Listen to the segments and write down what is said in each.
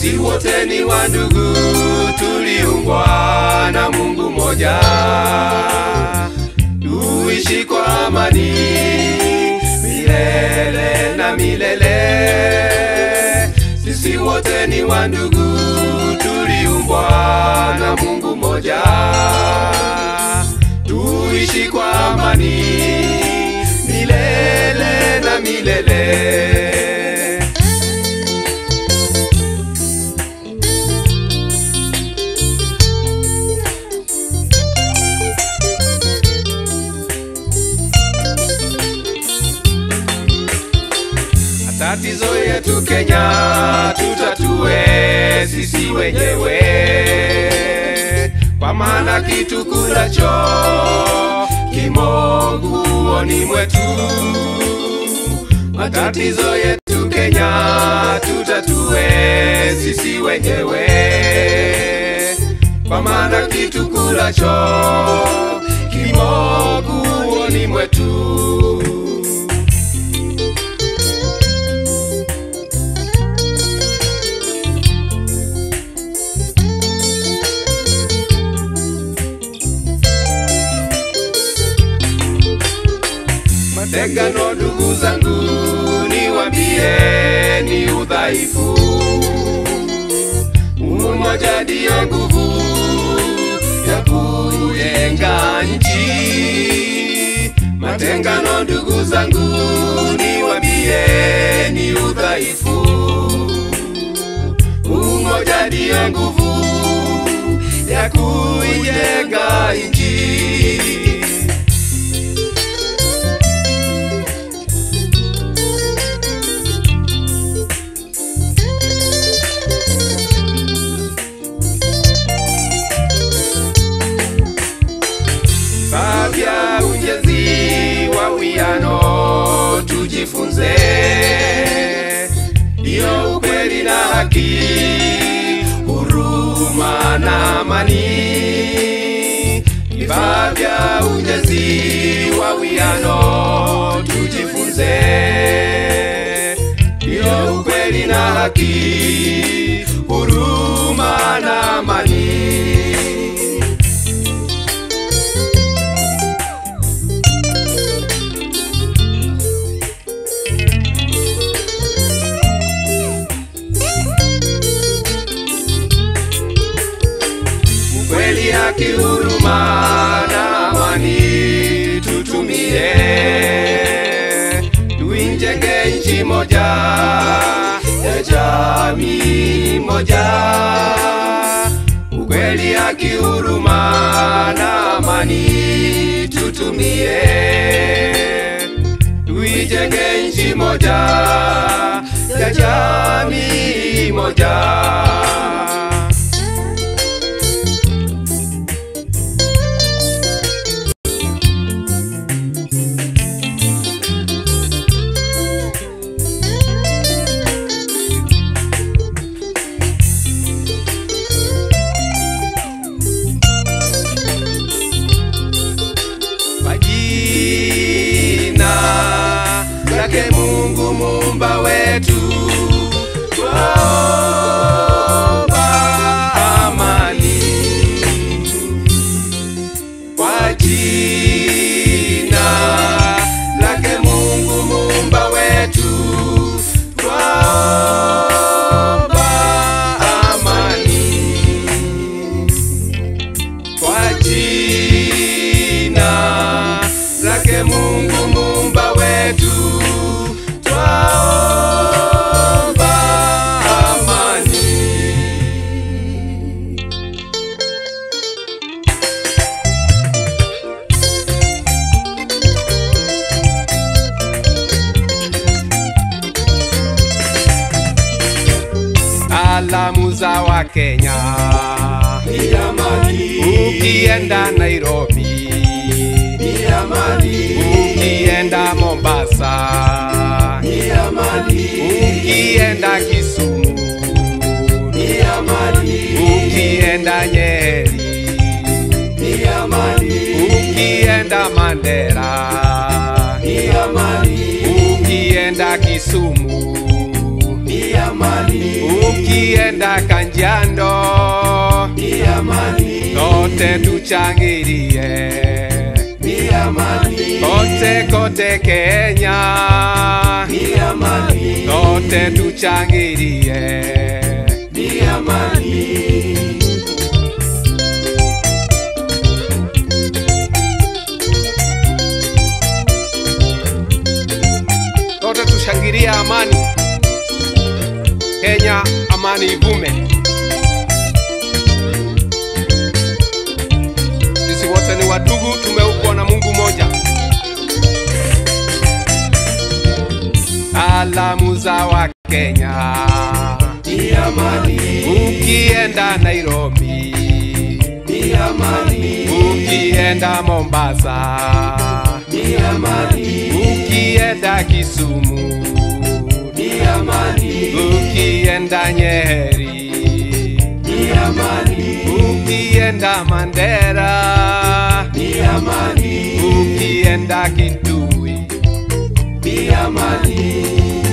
sisi wote ni wandugu, tuliumbwa na Mungu moja. Tuishi kwa amani milele na milele. Sisi wote ni wandugu, tuliumbwa na Mungu moja. Tuishi kwa amani milele na milele. Tatizo yetu Kenya tutatue sisi wenyewe, kwa maana kitu kulacho kimo nguoni mwetu. Matatizo yetu Kenya tutatue sisi wenyewe, kwa maana kitu kulacho kimo nguoni mwetu. Matengano ndugu zangu, niwaambie ni udhaifu. Umoja ndio nguvu ya kujenga nchi. Matengano ndugu zangu, niwaambie ni udhaifu. Umoja ndio nguvu ya kujenga nchi. Vya ujenzi wa uwiano tujifunze, ndio ukweli na haki, huruma na amani. Vya ujenzi wa uwiano tujifunze, ndio ukweli na haki, huruma na amani. Kweli, haki, huruma na amani tutumie, tuijenge nchi moja ya jamii moja. Kweli, haki, huruma na amani tutumie, tuijenge nchi moja ya jamii moja. Mungu muumba wetu, twaomba amani. Kwa jina lake Mungu muumba wetu, twaomba amani. Kwa jina lake Mungu muumba wetu, salamu za wa Kenya ni amani. Ukienda Nairobi ni amani. Ukienda Mombasa ni amani. Ukienda Kisumu ni amani. Ukienda Nyeri ni amani. Ukienda Mandera ni amani. Ukienda Kisumu ni amani. Ukienda ukienda Kajiado ni amani, sote tuchangirie ni amani, kote kote Kenya ni amani, sote tuchangirie ni amani. Sote tushangirie amani Kenya, amani ivume. Sisi wote ni wadugu, tumeumbwa na Mungu moja. Salamu za wa Kenya Ni amani, ukienda Nairobi ni amani, ukienda Mombasa ni amani, ukienda Kisumu ni amani, ukienda Nyeri ni amani, ukienda Mandera ni amani, ukienda Kitui ni amani.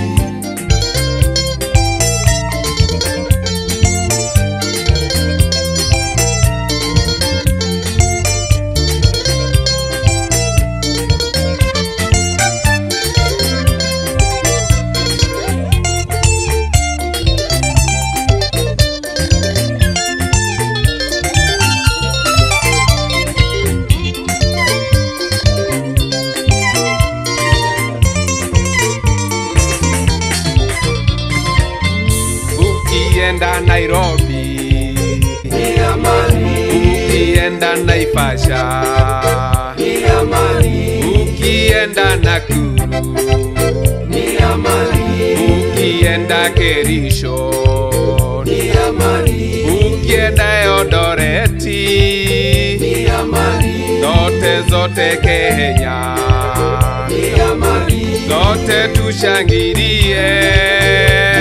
ukienda Nairobi Ni amani, ukienda Naivasha ni amani, ukienda Nakuru ni amani, ukienda Kericho ni amani, ukienda Eldoreti ni amani, zote Kenya ni amani, zote tushangirie